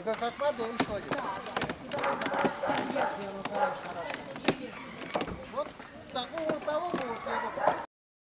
Только как модель ходит. Да, да. Нет, ну, хорошо.